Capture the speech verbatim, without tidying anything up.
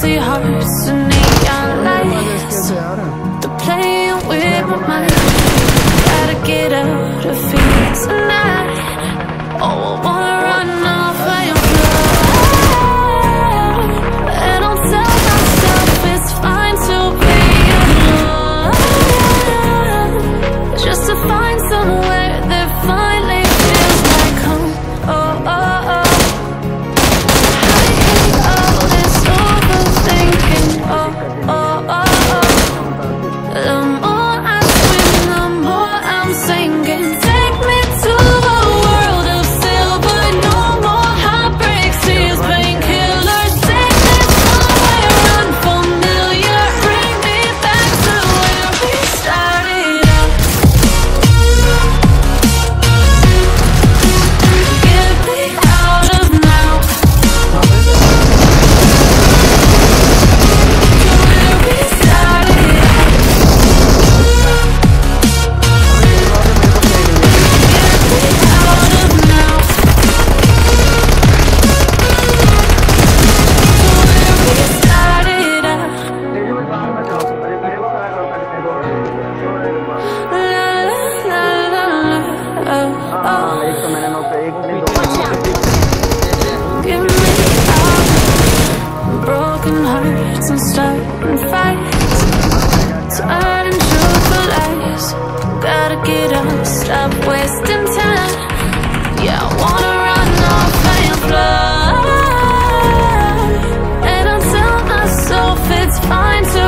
ghostly hearts and neon lights. They're playing with my mind. Gotta get out of here tonight. Oh, I wanna run off and fly. And I'll tell myself it's fine to be alone, just to find somewhere that finally feels like home. Oh, oh, oh. I hate all this overthinking. Oh, oh, oh, oh. The more I swim, the more I'm sinking. Take me to a world of silver. No more heartbreaks, tears, painkillers. Take me somewhere unfamiliar. Bring me back to where we started out. Get me out of now. To where we started out. Broken hearts and starting fights, turning truth for lies. Gotta get up, stop wasting time. Yeah, I wanna run off and fly. And I tell myself it's fine to